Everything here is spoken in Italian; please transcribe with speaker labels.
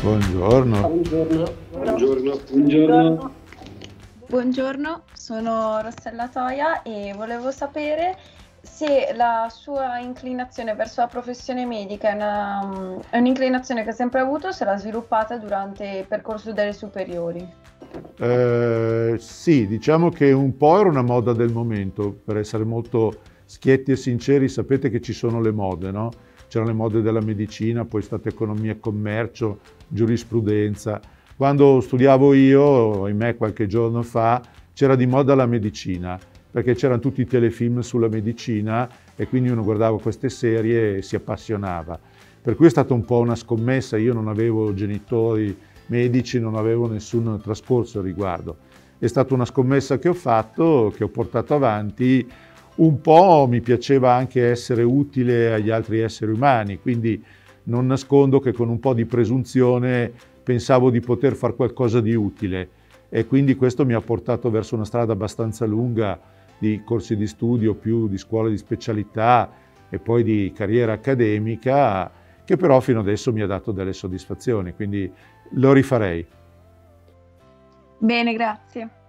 Speaker 1: Buongiorno.
Speaker 2: Buongiorno.
Speaker 3: Buongiorno, buongiorno.
Speaker 4: Buongiorno, sono Rossella Toia e volevo sapere se la sua inclinazione verso la professione medica è un'inclinazione che ha sempre avuto o se l'ha sviluppata durante il percorso delle superiori.
Speaker 1: Sì, diciamo che un po' era una moda del momento, per essere molto schietti e sinceri, sapete che ci sono le mode, no? C'erano le mode della medicina, poi è stata economia e commercio, giurisprudenza. Quando studiavo io, ahimè qualche giorno fa, c'era di moda la medicina, perché c'erano tutti i telefilm sulla medicina e quindi uno guardava queste serie e si appassionava. Per cui è stata un po' una scommessa, io non avevo genitori medici, non avevo nessun trascorso al riguardo. È stata una scommessa che ho fatto, che ho portato avanti. Un po' mi piaceva anche essere utile agli altri esseri umani, quindi non nascondo che con un po' di presunzione pensavo di poter fare qualcosa di utile e quindi questo mi ha portato verso una strada abbastanza lunga di corsi di studio, più di scuole di specialità e poi di carriera accademica, che però fino adesso mi ha dato delle soddisfazioni, quindi lo rifarei.
Speaker 4: Bene, grazie.